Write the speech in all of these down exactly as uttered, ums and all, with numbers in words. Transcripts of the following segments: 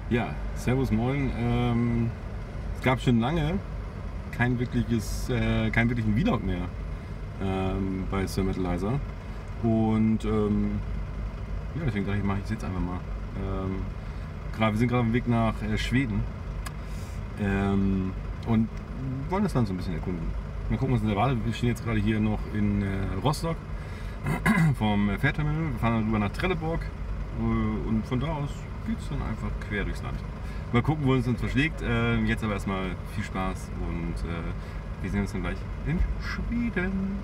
Ja, Servus Moin. Ähm, es gab schon lange kein wirkliches, äh, keinen wirklichen Vlog mehr ähm, bei Sir Metalizer. Und ähm, ja, deswegen dachte ich, mache ich es jetzt einfach mal. Ähm, grad, wir sind gerade auf dem Weg nach äh, Schweden ähm, und wollen das Land so ein bisschen erkunden. Mal gucken, was uns erwartet. Wir stehen jetzt gerade hier noch in äh, Rostock vom äh, Fährterminal. Wir fahren dann rüber nach Trelleborg äh, und von da aus geht es dann einfach quer durchs Land. Mal gucken, wo es uns verschlägt. Äh, jetzt aber erstmal viel Spaß und äh, wir sehen uns dann gleich in Schweden.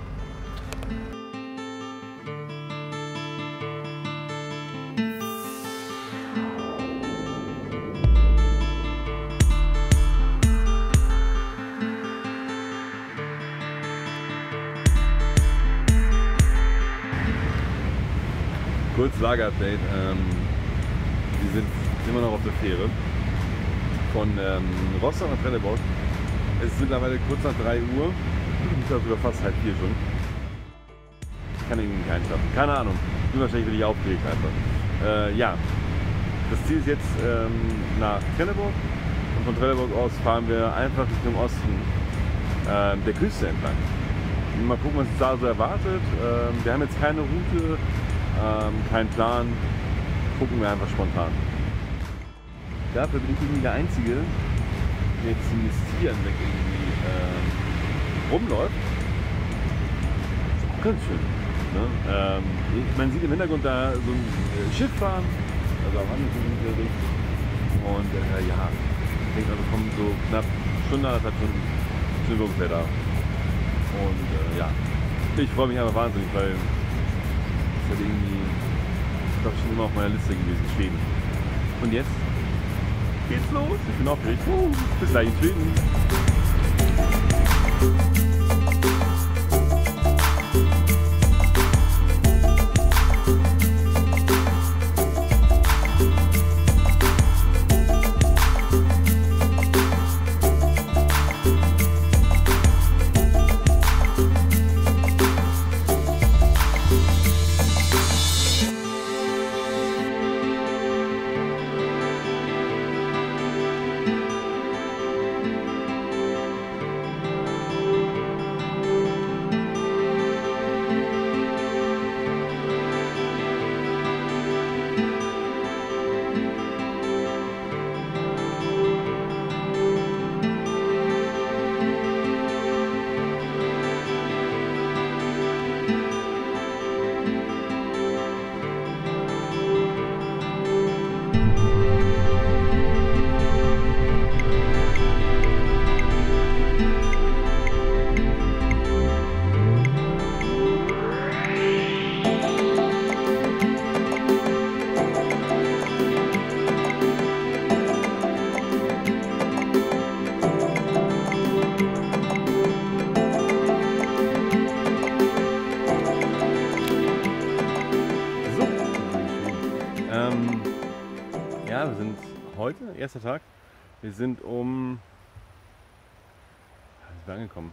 Kurz Lager-Update. Ähm, wir sind immer noch auf der Fähre von ähm, Rostock nach Trelleborg. Es ist mittlerweile kurz nach drei Uhr. Ich glaube sogar fast halb vier schon. Ich kann irgendwie nicht einschlafen. Keine Ahnung. Ich bin wahrscheinlich wirklich aufgeregt einfach. Äh, ja, das Ziel ist jetzt ähm, nach Trelleborg. Und von Trelleborg aus fahren wir einfach Richtung Osten äh, der Küste entlang. Mal gucken, was uns da so erwartet. Ähm, wir haben jetzt keine Route. Ähm, kein Plan, gucken wir einfach spontan. Dafür bin ich irgendwie der Einzige, der jetzt zumindest hier weg irgendwie ähm, rumläuft. Ist auch ganz schön. Ne? Ähm, man sieht im Hintergrund da so ein äh, Schiff fahren, also am anderen Ende. Und äh, ja, ich denke, also kommen so knapp Stunde, anderthalb Stunden sind wir ungefähr da. Und äh, ja, ich freue mich einfach wahnsinnig, weil das ist irgendwie, das ist schon immer auf meiner Liste gewesen, Schweden. Und jetzt geht's los. Ich bin aufgeregt. Uh, bis gleich in Schweden. Ja, wir sind heute, erster Tag. Wir sind um, wann sind wir angekommen?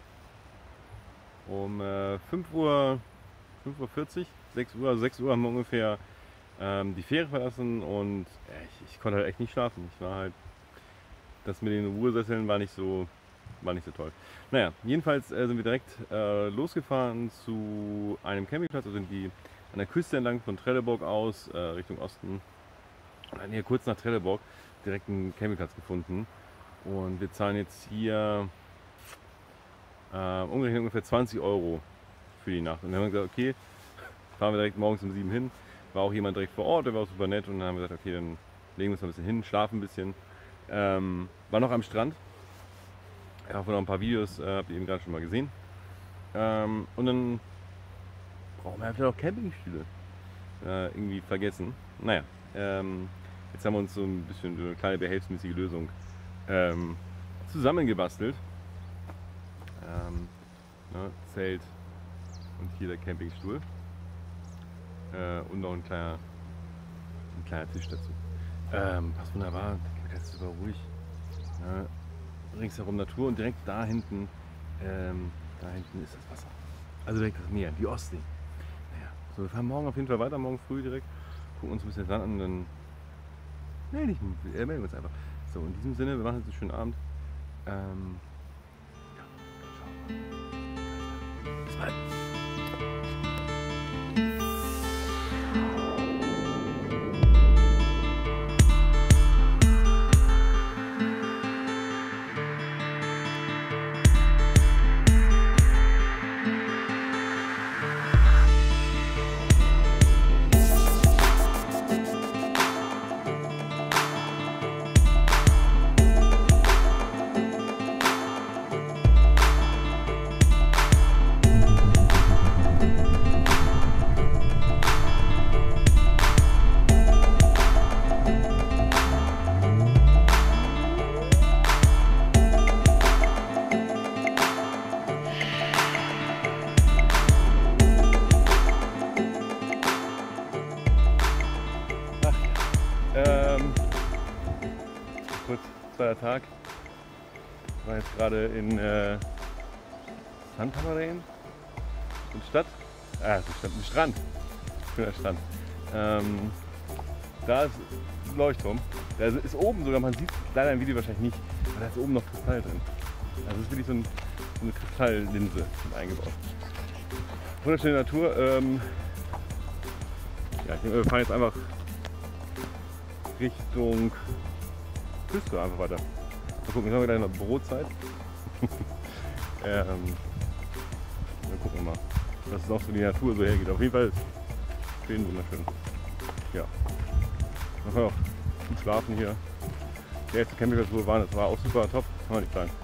Um äh, fünf Uhr, fünf Uhr vierzig, sechs Uhr, also sechs Uhr haben wir ungefähr ähm, die Fähre verlassen und äh, ich, ich konnte halt echt nicht schlafen. Ich war halt, das mit den Ruhesesseln war nicht so, war nicht so toll. Naja, jedenfalls äh, sind wir direkt äh, losgefahren zu einem Campingplatz, also sind die an der Küste entlang von Trelleborg aus, äh, Richtung Osten. Und dann hier kurz nach Trelleborg direkt einen Campingplatz gefunden. Und wir zahlen jetzt hier äh, umgerechnet ungefähr zwanzig Euro für die Nacht. Und dann haben wir gesagt, okay, fahren wir direkt morgens um sieben hin. War auch jemand direkt vor Ort, der war auch super nett. Und dann haben wir gesagt, okay, dann legen wir uns noch ein bisschen hin, schlafen ein bisschen. Ähm, war noch am Strand. Ich habe noch ein paar Videos, äh, habt ihr eben gerade schon mal gesehen. Ähm, und dann brauchen wir einfach auch Campingstühle. Äh, irgendwie vergessen. Naja, ähm, jetzt haben wir uns so ein bisschen so eine kleine behelfsmäßige Lösung ähm, zusammengebastelt. Ähm, ne, Zelt und hier der Campingstuhl. Äh, und noch ein kleiner, ein kleiner Tisch dazu. Ähm, passt wunderbar, das ist super ruhig. Ja, ringsherum Natur und direkt da hinten, ähm, da hinten ist das Wasser. Also direkt das Meer, die Ostsee. Naja, so, wir fahren morgen auf jeden Fall weiter, morgen früh direkt. Gucken uns ein bisschen Sand an, dann melde dich, äh, melden wir uns einfach. So, in diesem Sinne, wir machen jetzt einen schönen Abend. Ähm, ja, ciao. Bis bald. Ähm, kurz, zweiter Tag. Ich war jetzt gerade in äh, Santa Maria, in Stadt. Ah, das ist ein Strand. Schöner Strand. Ähm, da ist ein Leuchtturm. Der ist oben sogar, man sieht leider im Video wahrscheinlich nicht, aber da ist oben noch Kristall drin. Also es ist wirklich so, ein, so eine Kristalllinse eingebaut. Wunderschöne Natur. Ähm, ja, ich denke, wir fahren jetzt einfach Richtung Küste einfach weiter. Mal gucken, jetzt haben wir gleich noch Brotzeit. ähm, dann gucken wir mal, was es auch so die Natur so hergeht. Auf jeden Fall ist Schweden wunderschön. Ja. Man kann auch gut schlafen hier. Der erste Campingplatz, wo wir waren, das war auch super top, kann man nicht sagen.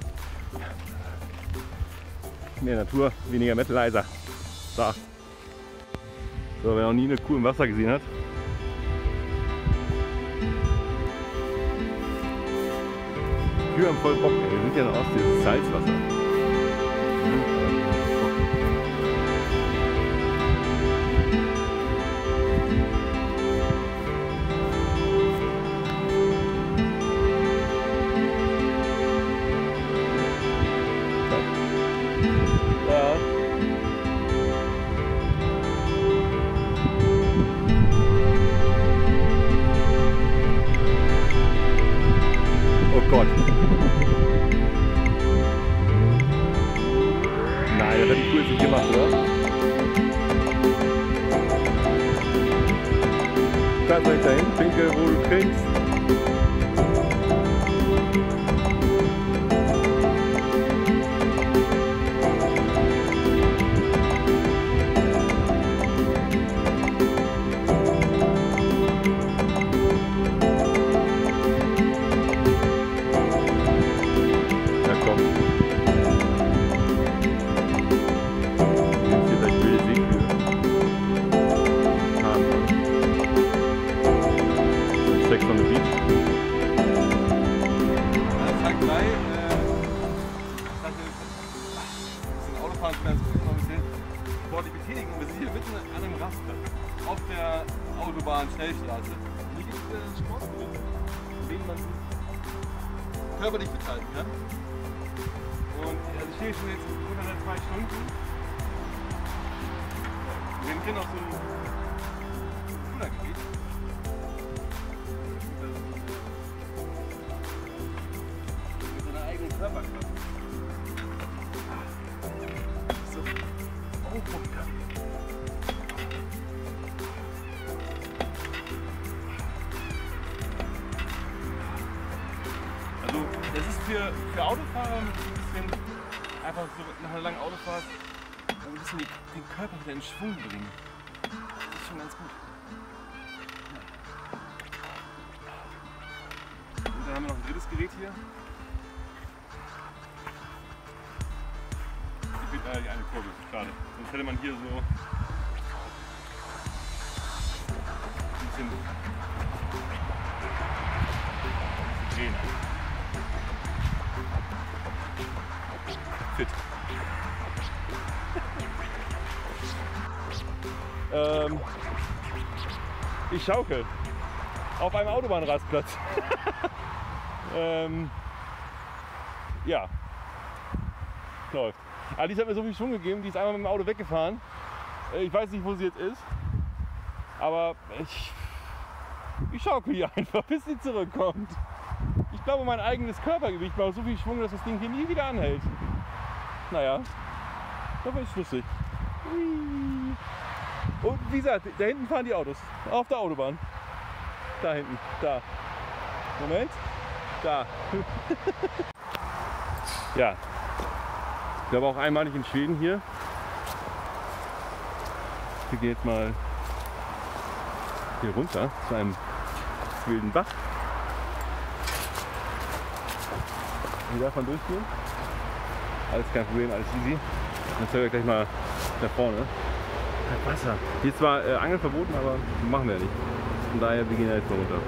Mehr Natur, weniger Metalizer. So. So, wer noch nie eine Kuh im Wasser gesehen hat. Die Kühe haben voll Bock, wir sind ja noch aus dem Salzwasser. Gott. Nein, das hat die Kuh jetzt nicht gemacht, oder? Du kannst nicht dahin, pinkel, wo du kriegst. Sex on the Beach. Tag drei, äh, ich dachte, ein bisschen Autofahren ist ganz gut, noch ein bisschen sportlich betätigen. Und wir sind hier mitten an einem Rastplatz auf der Autobahn-Schnellstraße. Und hier gibt es äh, Sportgeräte, in denen man sich körperlich beteiligen kann. Und also ich stehe schon jetzt ungefähr zwei Stunden. Wir sind hier noch so ein Schülergebiet. Körperkraft. So. Oh, okay. Also, das ist für, für Autofahrer mit ein bisschen, einfach so nach einer langen Autofahrt, ein bisschen den Körper wieder in Schwung bringen. Das ist schon ganz gut. Und dann haben wir noch ein drittes Gerät hier. Die eine Kurve, schade. Sonst hätte man hier so ein bisschen drehen. Fit. ähm, ich schaukel auf einem Autobahnrastplatz. ähm, ja, läuft. Alice hat mir so viel Schwung gegeben, die ist einmal mit dem Auto weggefahren. Ich weiß nicht, wo sie jetzt ist, aber ich, Ich schaukel hier einfach, bis sie zurückkommt. Ich glaube, mein eigenes Körpergewicht macht so viel Schwung, dass das Ding hier nie wieder anhält. Naja, das ist lustig. Und wie gesagt, da hinten fahren die Autos. Auf der Autobahn. Da hinten, da. Moment. Da. Ja. Ich glaube auch einmalig in Schweden hier. Wir gehen jetzt mal hier runter zu einem wilden Bach. Hier darf man durchgehen. Alles kein Problem, alles easy. Dann zeigen wir gleich mal da vorne. Das Wasser. Hier ist zwar äh, Angeln verboten, aber machen wir ja nicht. Von daher, wir gehen ja jetzt mal runter.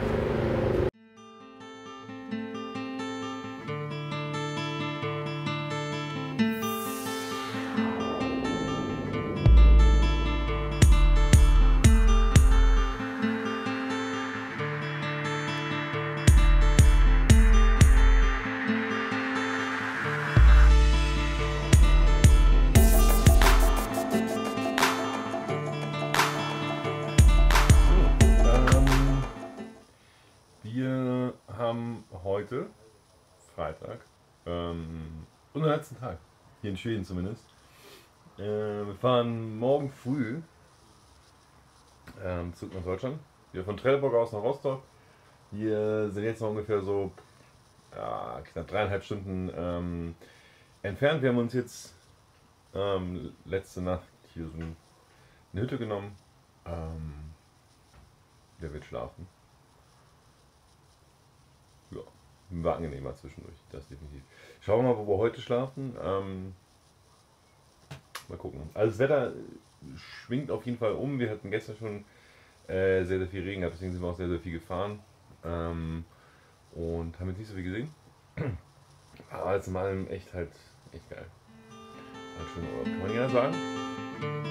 Wir haben heute, Freitag, ähm, unseren letzten Tag, hier in Schweden zumindest. Äh, wir fahren morgen früh ähm, zurück nach Deutschland. Wir von Trelleborg aus nach Rostock. Wir sind jetzt noch ungefähr so ja, knapp dreieinhalb Stunden ähm, entfernt. Wir haben uns jetzt ähm, letzte Nacht hier so eine Hütte genommen. Ähm, der wird schlafen. Ja, war angenehmer zwischendurch, das definitiv. Schauen wir mal, wo wir heute schlafen. Ähm, mal gucken. Also das Wetter schwingt auf jeden Fall um. Wir hatten gestern schon äh, sehr, sehr viel Regen gehabt, deswegen sind wir auch sehr, sehr viel gefahren. Ähm, und haben jetzt nicht so viel gesehen. Aber alles in allem echt halt echt geil. Halt schön Urlaub, kann man ja sagen.